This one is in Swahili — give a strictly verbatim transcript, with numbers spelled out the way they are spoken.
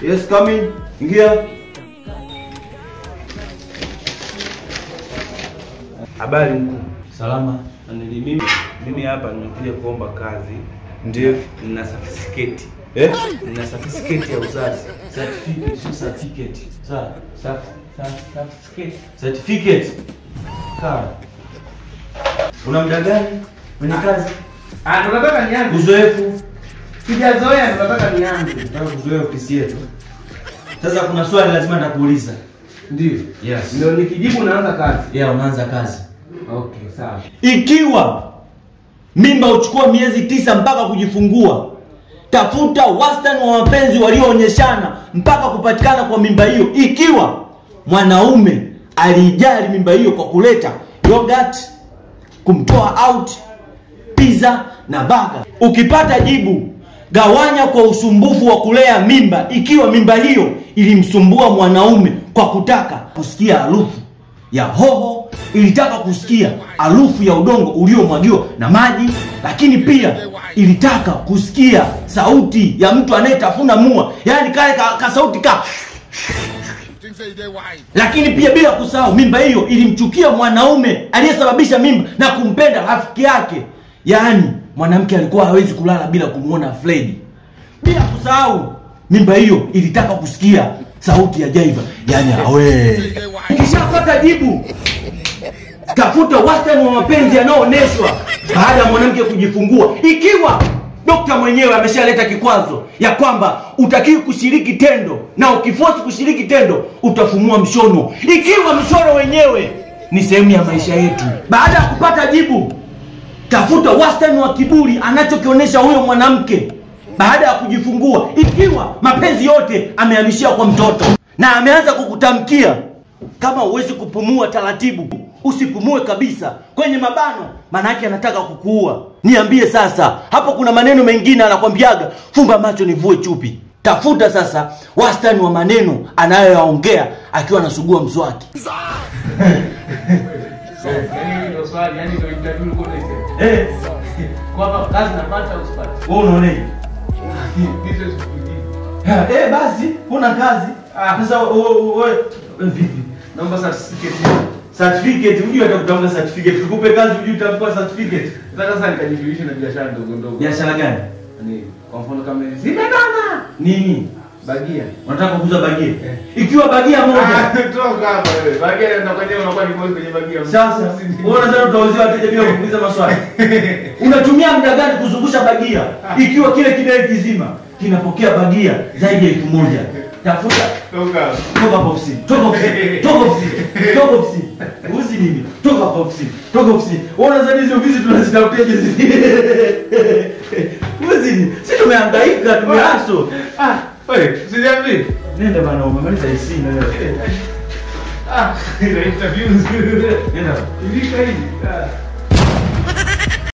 Yes, come in. Ingia. Habari mkuu. Salama. Nili mimi mimi hapa nimekuja kuomba kazi. Ndio. Nina certificate. Eh? Nina certificate ya uzazi. Certificate, sio certificate. Sawa. Certificate. Certificate. Kaa. Una muda gani kwenye kazi? Ah, tunataka nianze. Uzoefu. Sijazoea, tunataka nianze. Nataka kuzoea ofisi yetu. Sasa kuna swali lazima nitakuuliza. Ndio. Yes. Ndio nikijibu naanza kazi. Yeah, unaanza kazi. Okay, sawa. Ikiwa mimba uchukua miezi tisa mpaka kujifungua, tafuta wastani wa mapenzi walioonyeshana mpaka kupatikana kwa mimba hiyo. Ikiwa mwanaume alijali mimba hiyo kwa kuleta yogurt, kumtoa out, pizza na baga. Ukipata jibu, gawanya kwa usumbufu wa kulea mimba. Ikiwa mimba hiyo ilimsumbua mwanaume kwa kutaka kusikia harufu ya hoho, ilitaka kusikia harufu ya udongo uliomwagiwa na maji, lakini pia ilitaka kusikia sauti ya mtu anayetafuna mua, yani kale ka, ka sauti ka. Lakini pia bila kusahau, mimba hiyo ilimchukia mwanaume aliyesababisha mimba na kumpenda rafiki yake. Yani mwanamke alikuwa hawezi kulala bila kumuona Freddy. Bila kusahau, mimba hiyo ilitaka kusikia sauti ya Jaiva, yani awe. Ukishapata jibu, tafuta wastani wa mapenzi yanayooneshwa baada ya mwanamke kujifungua. Ikiwa dokta mwenyewe ameshaleta kikwazo ya kwamba utakiwi kushiriki tendo, na ukiforce kushiriki tendo utafumua mshono. Ikiwa mshono wenyewe ni sehemu ya maisha yetu. Baada ya kupata jibu, tafuta wastani wa kiburi anachokionyesha huyo mwanamke baada ya kujifungua. Ikiwa mapenzi yote amehamishia kwa mtoto na ameanza kukutamkia, kama huwezi kupumua taratibu, usipumue kabisa, kwenye mabano, maana yake anataka kukuua. Niambie sasa, hapo kuna maneno mengine anakwambiaga, fumba macho nivue chupi. Tafuta sasa wastani wa maneno anayoyaongea akiwa anasugua mswaki. Yaani ndio swali, yaani ndio interview uko na Eh, kwa kazi napata usipate. wewe unaonaje? Hizo sikujibu. Eh, basi kuna kazi. Ah, sasa wewe vipi? Naomba certificate. Certificate, unajua atakutamka certificate. Tukupe kazi unajua utampa certificate. Sasa nikajijulisha na biashara ndogo ndogo. Biashara gani? Yaani kwa mfano kama hizi. Zimedana. Nini? Bagia. Unataka kuuza bagia? Eh. Ikiwa bagia moja. Toka hapa wewe. Bagia ndio kwenye unakuwa ni boss kwenye bagia. Sasa wewe unataka utauzia wateja bila kuuliza maswali. Unatumia muda gani kuzungusha bagia? Ikiwa kile kidai kizima kinapokea bagia zaidi ya elfu moja. Tafuta. Toka. Toka ofisi. Toka ofisi. Toka ofisi. Toka ofisi. Uzi nini? Toka ofisi. Toka ofisi. Wewe unadhani hizo ofisi tunazitafutia hizi? Uzi nini? Sisi tumehangaika, tumeaso. Ah, wewe, usiniambie. Nenda bana, umemaliza hisi na wewe. Ah, ile interview nzuri. Nenda. Ilika hii. Ah.